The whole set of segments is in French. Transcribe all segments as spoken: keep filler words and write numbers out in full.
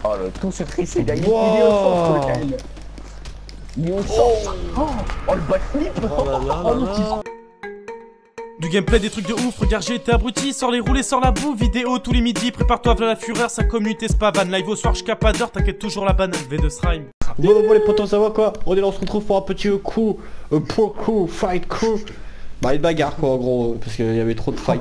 Oh le ton se triste, il est Wow. au centre le Kael. Il est au centre. Oh, oh le backflip. Oh là là là là. Du gameplay, des trucs de ouf, regarde j'ai été abruti, sors les roulés, sors la boue, vidéo tous les midis, prépare-toi à la fureur, sa communauté spavan, live au soir jusqu'à pas d'heure, t'inquiète toujours la banane, V de Srime. Bon, bon, bon les potos, ça va quoi? On est là, on se retrouve pour un petit euh, coup, euh, pro coup, fight coup. Bah une bagarre quoi en gros, parce qu'il y avait trop de fight.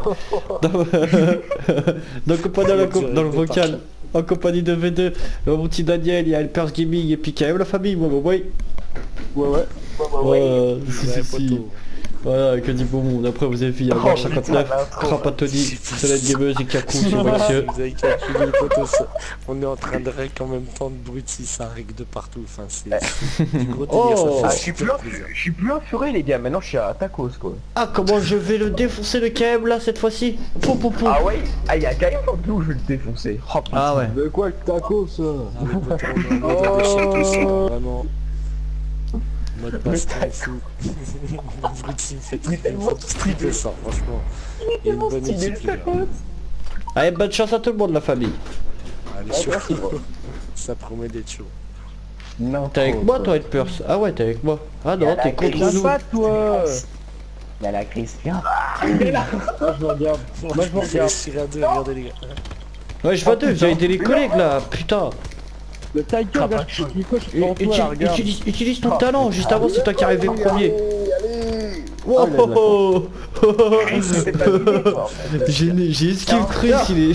Donc pendant la co dans le vocal, en compagnie de V deux, mon petit Daniel, il y a Helpers Gaming et puis quand même la famille, moi, bon, ouais. Ouais ouais. Ouais, si si si. Voilà, avec du beau monde. Après vous avez vu, il y a Oh, cinquante-neuf, Crapatoni, Solène Gameuse et Kakou sur Maxie. Vous avez calculé le poteau, ça. On est en train de rec en même temps de brutis, ça règle de partout. Enfin, c'est du gros délire. Oh. Ça Ah, fait je suis plus, je suis plus un furé les gars, maintenant je suis à tacos quoi. Ah comment je vais le défoncer le K M là cette fois-ci. Pou pou pou. Ah ouais. Ah il y a quand même en plus où je vais le défoncer. Oh, Ah ouais. De quoi le taco ça? Ah, le poteau, on a on a déchiré tout ça, vraiment. Mode baston fou. Brutis me fait triper, faut stripper ça, franchement. Il y a une bonne équipe les gars. Allez, bonne chance à tout le monde la famille. Allez, chaud. Ça promet d'être chaud. Non. T'es avec moi toi Helpers? Ah ouais t'es avec moi. Ah non t'es contre nous. pas toi. Il y a la crise, viens. Moi je me regarde. Moi je me Vous allez regarde. tirer à deux, regardez les gars. Ouais je vois deux, vous avez aidé les collègues là, putain. Le tiger, là, je suis quoi, je suis Et- en toi là, uti- regarde. utilise, utilise ton talent, juste avant c'est toi qui arrivais premier. Allez. Oh, il a de la oh, oh, oh. C'est pas l'idée, quoi, en fait. J'ai j'ai esquive Chris il est...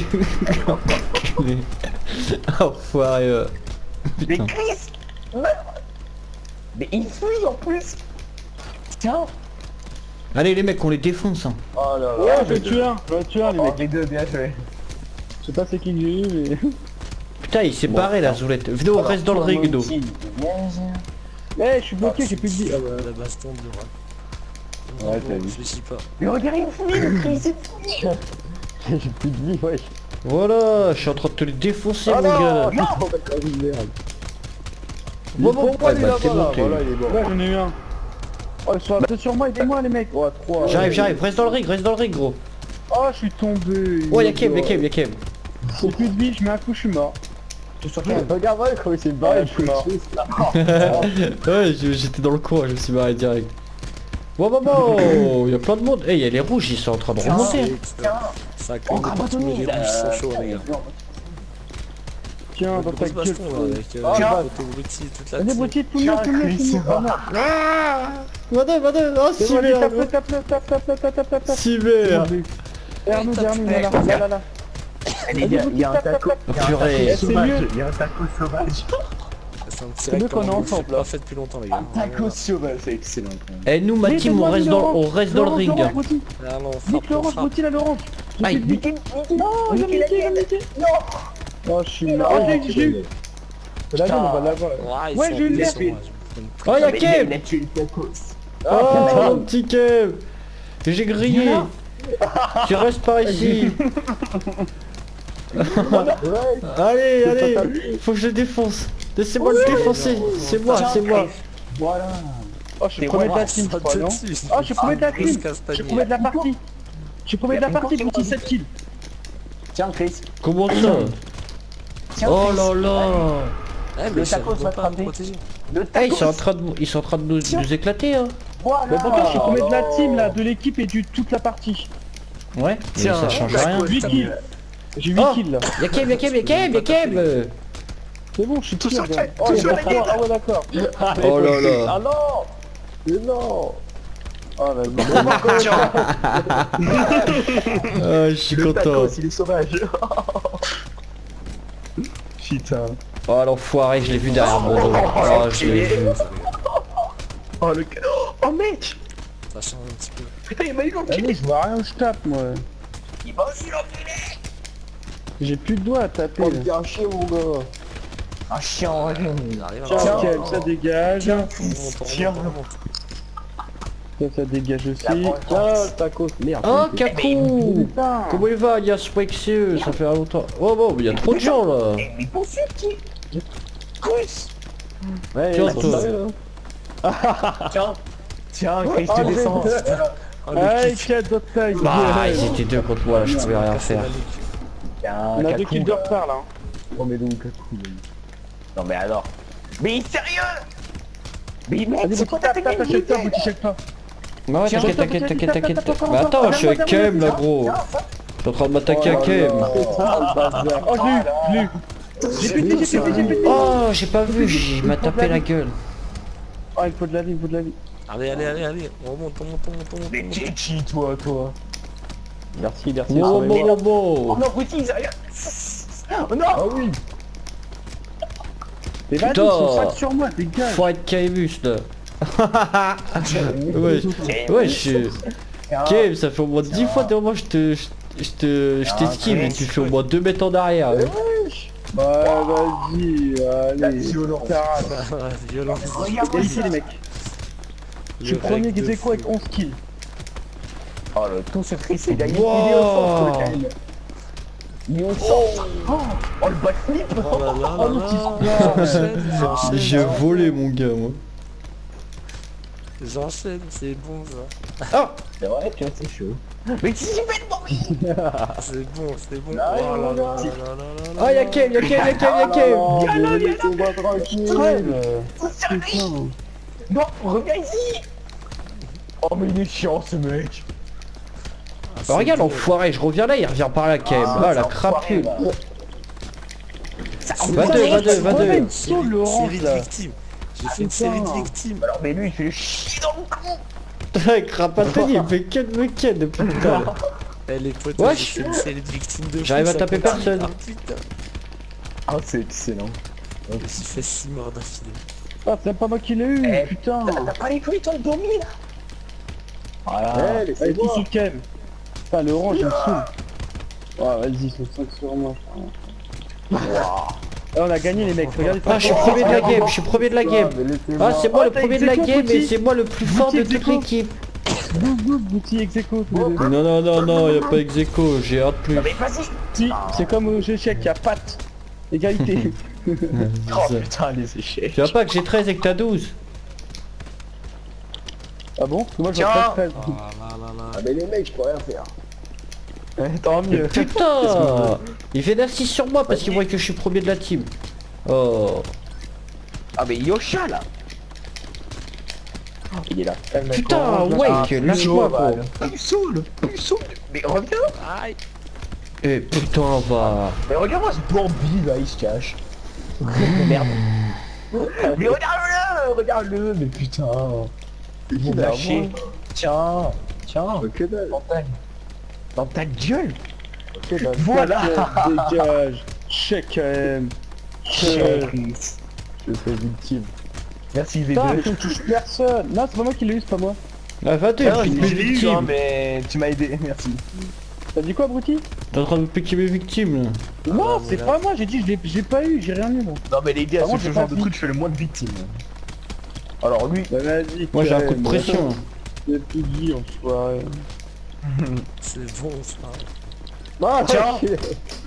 Oh foiré euh. Mais Putain. Chris. Mais il fuse en plus. Tiens. Allez les mecs on les défonce hein. Oh là là. Ouais, je vais tuer un, je vais tuer un les Oh, mecs. les deux, bien joué. Je sais pas c'est qui que j'ai eu mais... Putain il s'est barré la zoulette. Venez on reste dans le ring d'eau. Eh, je suis bloqué, j'ai plus de vie. Ah ouais. La baston de roi. Ouais, t'as vu. Je suis pas. Mais regarde, il fuit le Chris, il fuit. J'ai plus de vie, wesh. Voilà, je suis en train de te les défoncer Ah mon non, gars. non, d'accord, une merde. Bon bon, Bon, ouais, il est bah là-bas, t'es là, monté. voilà, il est mort. Ouais, j'en ai eu un. Oh, ils sont deux sur moi, aidez-moi les mecs. Oh, trois. J'arrive, j'arrive, reste dans le ring, reste dans le ring gros. Oh, je suis tombé. Oh y'a Kev, y'a Kev, y'a Kev. J'ai plus de vie, je mets un coup, je suis mort. Regarde, ouais, comment il s'est barré, je suis mort. Ouais je- j'étais dans le coin, je me suis barré direct. Bon bon bon, y'a plein de monde. Eh hey, y'a les rouges, ils sont en train de remonter. Ça a créé des petits mais les rouges sont chauds les gars. Tiens, dans ta Grosse gueule. baston là avec euh, Tiens. le poteau brutis toute la Allez, team. Brutti, tout le monde, tout le monde, tout le monde. Oh non. Ah Madame, madame, oh C'est bon, allez, cyber. tape-le, tape-le, tape, tape, tape, tape, tape, tape, tape. Cyber. Arnaud, Arnaud, là, là, là, là, là. Il y a- il y a un taco. Il y a un Purée. taco C'est sauvage. mieux. Il y a un taco sauvage. C'est un petit C'est mieux rectangle, qu'on est je ensemble, l'ai là. pas fait depuis longtemps les gars. Un taco sauvage, c'est excellent. Eh nous ma team on reste dans, on reste dans le ring. Laurent, Brutti. Ah non, Nique frappe, Laurent, frappe. Brutti, là, Laurent. J'ai Aïe. plus de vie. Non, il a Niquez niqué, il a la niqué. Non. Oh, je suis mort. Oh, j'ai j'ai eu. La gueule, on va l'avoir. Ouais, ils Ouais, sont- j'ai eu ils le sont- nerf. ouais, je me Oh prends une y'a Mais Kev. il a tué le tacos. Oh mon petit Kev. J'ai grillé. Tu restes par ici. Allez, allez, faut que je le défonce. Laissez-moi le défoncer. C'est moi, c'est moi. Voilà. Oh, je suis C'est premier de moi, la team, je ça crois, te non? tue. Oh, je suis premier de la team. Chris Je Castagnier. suis premier de la partie. Je suis premier de la partie, Brutti, sept kills. Tiens, Chris. Comment ça? Tiens, Oh Chris. là là. Eh, Le mais ça tacos ne va pas à me frapper. protéger. Le Eh tacos. ils sont en train de, ils sont en train de nous, nous éclater hein. Voilà. Mais pourquoi je suis premier de la team, là, de l'équipe et du toute la partie? Ouais. Mais Tiens, ça change tacos. rien. huit kills. J'ai huit Oh. kills, là. Y'a Kev, y'a Kev, y'a Kev, y'a Kev. C'est bon, je suis tout sur seul. le Oh, il y sur a le trois. Ah ouais, d'accord. Oh là là. Ah non. Mais non. Oh là là. Ah, je suis Le content. tacos, il est sauvage. Putain. Oh l'enfoiré, je l'ai vu derrière mon dos. Oh, je l'ai vu. Oh le... Oh mec. Ça change un petit peu. Putain, il m'a eu l'enculé. Allez, je vois rien où je tape, moi. Il m'a aussi l'enculé. J'ai plus de doigts à taper. Oh, là. bien chier mon gars. Ah chiant. Il arrive à Tiens, Tiens. Kev, ça dégage. Tiens, Tiens, Ça, ça dégage aussi. La vengeance. Ah, tacos. Merde. Oh Kakou. Putain. Comment il va alias Waxieux? Ça fait longtemps. Oh bon, mais il y a trop de gens là. Mais poursuis qui Chris. Ouais, Tiens, ils sont toi. sérieux, hein. Tiens. Tiens, Chris, Oh, tu j'ai- descends. Oh, le Ah, kick. quel d'autres tailles. Bah, ils étaient deux contre moi, là, je pouvais rien faire. Tiens, On a deux Kakou. kills de retard là. Oh mais donc, cool. Non mais alors. Mais sérieux. Mais mec, Vas-y, c'est Bouti, quoi ta tape, tape, technique achète-toi, de Bouti, achète-toi. Bah ouais, Tiens, t'inquiète, reste, t'inquiète, Bouti, t'inquiète, tape, t'inquiète. tape, tape, Bah tape, attends, tape, je suis avec tape, Kem là tape, gros. Tiens, Je suis en train de m'attaquer à Kem. Oh, je l'ai eu, je l'ai eu. J'ai pété, j'ai pété, j'ai pété. Oh, j'ai pas vu, il m'a tapé la gueule. Oh, il faut de la vie, il faut de la vie. Allez, allez, allez, allez. On remonte, on monte, on monte, on monte. Mais t'es qui toi, toi? Merci, merci. Wow, c'est wow, vrai. wow, Oh wow. non, Bouti, sérieux. Oh non. Ah oui. Mais vas-y, ils Putain. sont cinq sur moi, dégage. Faut être Kaimus là. Ouais, ouais, je... Kem, ça fait au moins dix fois devant moi, je te... Je je te... Je t'esquive et tu fais au moins deux mètres en arrière. hein. Ouais, vas-y, allez. violence. Violence. Regarde Et ici, les mecs. Je suis premier qui Gizeko avec onze kills. Oh le tout se trisse, il a une Wow. vidéo sur le lequel. Il est au centre. Oh, oh le backflip. Oh là là Oh, là l'outil là. J'enchaîne, j'enchaîne, J'ai volé mon gars moi. j'enchaîne, c'est bon ça. Ah, C'est vrai, tu vois, c'est chaud. Mais qui s'y fait de C'est bon, c'est bon. Ah, Oh là là là, là là. là là là. ah y'a Kem, y'a Kem, y'a Kem, y'a Kem. Oh, Viens là, mais viens laissez-moi tranquille. Putain. Non, reviens ici. Oh mais il est chiant ce mec. Ah, Bah c'est regarde bon. l'enfoiré, je reviens là, il revient par là Kem. Ah la crapule. Va deux, va deux, va Ouais, deux. une saule, l'orange, Série de là. victimes. J'ai fait une Putain. série de victimes. Alors mais lui il fait chier dans le con. Crapatoni, il fait ken me ken depuis tout à l'heure. Eh les potes, Wesh. j'ai fait une série de victimes de J'arrive fou, à ça taper continue. personne. Ah putain. Ah c'est excellent. Je me suis fait six morts d'affilée. Ah, c'est même pas moi qui l'ai eu, Eh, putain. T'as pas les couilles toi le dormi là. Voilà. Allez, ici, Kem. Putain, l'orange, il me saoule. Ouais, vas-y, ils sont cinq sur moi. Ah, on a gagné, les mecs, regardez. Ah, je suis premier de la game, je suis premier de la game. Ah, c'est moi le t'as premier de la Execo, game et petit. c'est moi le plus fort de Petit toute Execo. l'équipe. Bouf, bouf, bouti, execo, tous les deux. Non, non, non, non, y'a pas ex aequo, j'ai un de plus. Non mais vas-y. Si, c'est comme aux échecs, y'a patte. Égalité. Oh putain les échecs. Tu vois pas que j'ai treize et que t'as douze. Ah bon? Moi, je Tiens. vois treize. Ah là là là. Ah mais les mecs je peux rien faire. Eh, tant mieux. Putain, il fait neuf six sur moi parce qu'il voit que je suis premier de la team. Oh. Ah mais Yosha là. Oh, il est là. Putain, Wake, lâche-moi gros. Plus saoule, plus saoule. Mais reviens. Aïe. Eh putain, va. Mais regarde-moi ce Bambi là, il se cache. Merde. Mais regarde-le, regarde-le, mais putain. Ils vont lâcher. Tiens, tiens. Que dalle. Dans ta, dans ta gueule. Ok, bah, Voilà. dégage, Dégage. Check, quand même. Chef. Je fais victime. Merci V Putain, mais deux. tu touches personne. Non, c'est pas moi qui l'ai eu, c'est pas moi. Ah, va deux, Ah, je je pique mes l'ai eu, hein, victimes. mais tu m'as aidé, merci. T'as dit quoi, Brouti? T'es en train de me piquer mes victimes là. Non, mais c'est là- pas moi, j'ai dit, je l'ai j'ai pas eu, j'ai rien eu, moi. Non mais les gars, Par sur contre, ce j'ai genre pas de dit. coup, tu fais le moins de victimes. Alors lui, Bah, vas-y. Moi j'ai un coup de Kem. pression. C'est plus dit en soirée. C'est bon ça. Ah, Tiens. ok.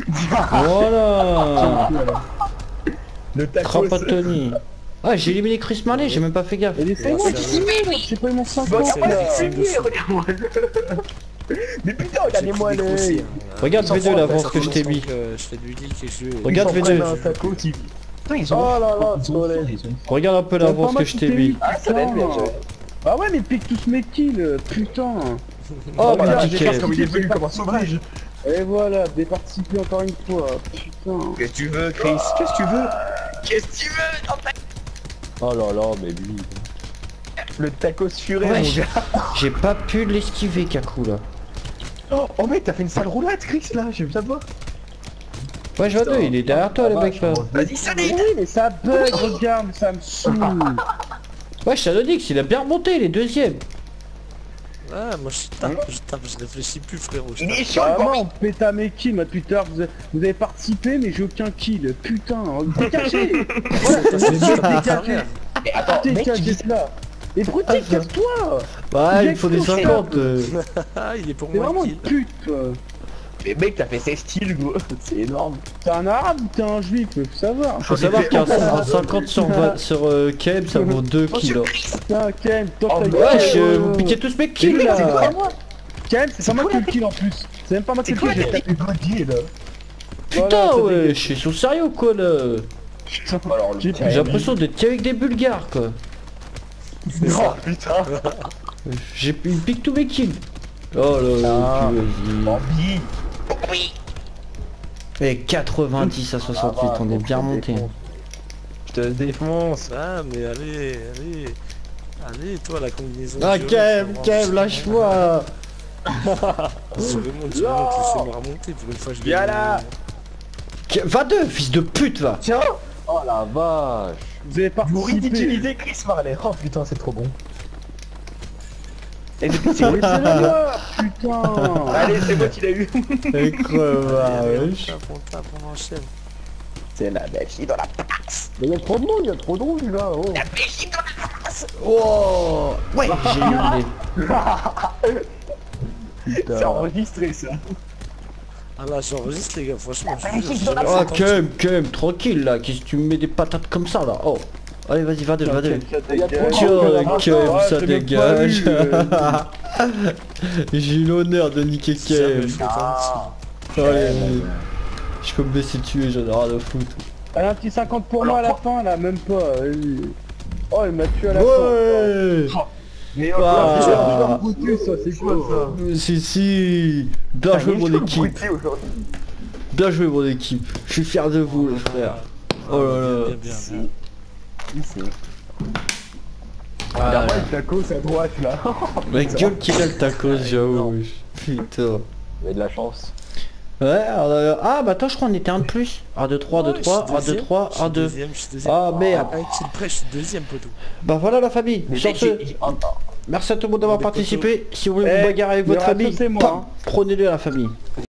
Voilà. le tacos. Crapatoni. Ah, j'ai éliminé Chris Marley, j'ai même pas fait gaffe. Et laissez-moi, Ouais, qui c'est s'y met, j'ai pas eu mon Bah, cinquante c'est là. vrai. c'est lui, regarde-moi. Mais putain, regardez-moi J'ai pris des l'œil. croustilles, hein. Regarde Ils V deux s'en l'avance foutent, que je t'ai mis. Euh, Je fais du leak et je... Regarde Ils s'en V deux. prennent un tacos, ils... Putain, ils ont... Oh là là, ils ont soleil. fait, ils ont- Regarde un peu C'est pas l'avance moi que je qui t'ai t'ai mis. eu, Ah, ça va être bien, putain. j'avais- Ah ouais, mais pique tous mes kills, putain. Oh, Voilà, petit j'ai fait Kem. comme il est venu comme un sauvage. Et voilà, départicipé encore une fois, putain. Qu'est-ce que tu veux, Chris? Qu'est-ce que tu veux? Qu'est-ce que tu veux dans ta... Oh là là, mais lui. Le tacos furé, Ouais, mon j'ai- gars. J'ai pas pu l'esquiver, Kaku là. Oh, oh mec, t'as fait une sale roulade, Chris, là. J'ai vu ça de voir. Ouais, je vois deux, il est derrière toi le mec là. Vas-y, Sonic. Oui, mais ça bug, regarde, ça me saoule. Ouais, Shadowdix, il a bien remonté, il est deuxième. Ah, moi je tape, je tape, je réfléchis plus frérot. Je Il tape. est chiant, le Vraiment, Bambi. on pète à mes kills, moi depuis tout à l'heure, vous, avez- vous avez participé, mais j'ai aucun kill. Putain, dégagez. Voilà, Parce que je tape à dégagez. rien. Mais attends, mec, tu Dégagez dis... cela. Et Brouti, casse-toi. Ouais, il faut des Exactement. cinquante. euh. Ah, il est pour T'es moi vraiment kill. une pute, toi. Mais mec, t'as fait seize kills, gros. C'est énorme. T'es un arabe ou t'es un juif, faut savoir. Faut savoir qu'un un cinquante sur, vingt sur euh, Kem, ça vaut deux kills. hein. Putain, Ken, toi Oh, t'as ouais, Wesh, euh, vous piquez tous mes kills Mais c'est quoi, là. moi? Ken, c'est pas moi quoi qui ai la le kill en plus. C'est même pas moi qui C'est ai le quoi kill, la j'ai tapé. technique Bodier, là? Putain, Voilà, ça ouais, dégage. je suis sur sérieux ou quoi là? Putain. Alors, le J'ai- Karim. J'ai l'impression d'être avec des Bulgares quoi. Oh putain. J'ai il pique tous mes kills. Oh là là, Ah. tu Bambi. vas-y. Et quatre-vingt-dix à soixante-huit, on est bien remonté. Je te défonce. Ah mais allez, allez. Allez toi la combinaison. Ah de Kev, violence, Kev, vraiment. lâche-moi. Je remonte, je remonte, laissez-moi remonter pour une fois je vais. Viens là. Kev, Va deux, fils de pute va. Tiens. Oh la vache. Vous avez Vous participé. ridiculisez Chris Marley. Oh putain, c'est trop bon. Et depuis, C'est moi, putain. allez, c'est moi qui l'ai eu. Et crevard, Allez, on wesh. tape, on tape, on enchaîne. C'est la Belgique dans la place. Mais il y a trop de monde, il y a trop de rouge là. Oh. La Belgique dans la place. Oh ouais, j'ai hurlé. C'est enregistré ça. Ah là j'enregistre les gars, franchement. je Magnifique vous jure, j'ai dans la jamais Oh fait autant de- Kev, Kev, tranquille là, qu'est-ce que tu me mets des patates comme ça là? Oh. Allez vas-y, va deux, va deux. Il y a trop de Tiens, monde. Kev, Ouais, ça j'ai même pas dégage. vu, euh. J'ai eu l'honneur de niquer J'ai jamais Kev. fait autant de Ah. kills. Allez, allez. Je peux me baisser tuer, j'en ai rien à foutre. Allez, un petit cinquante pour moi à la fin là, même pas. vas-y. Oh, il m'a tué à la fin. Ouais. Mais Ah. Ah, ça, c'est quoi ça? Si si. Bien joué mon équipe. Bien joué mon équipe. Je suis fier de vous les frères. Oh là là. Bien, bien, bien, bien. Ici. Ah, Là-bas, le tacos à droite là. ma gueule qu'il a le tacos, j'avoue. wesh. Putain. Il y a de la chance. Ouais, euh, ah bah attends, je crois qu'on était un de plus. un, deux, trois, deux, Ouais, trois, je suis un, deux, deuxième, trois, je suis un, deux. deuxième, je suis deuxième. Ah merde. Avec le prêt, je suis deuxième poteau. Bah voilà la famille. Mais Sur mec, ce, j'ai- j'ai- oh, non. merci à tout le monde d'avoir Des participé. Si vous voulez Eh, vous bagarrer avec le votre râteau, famille, c'est moi, pam, hein. prenez-le à la famille.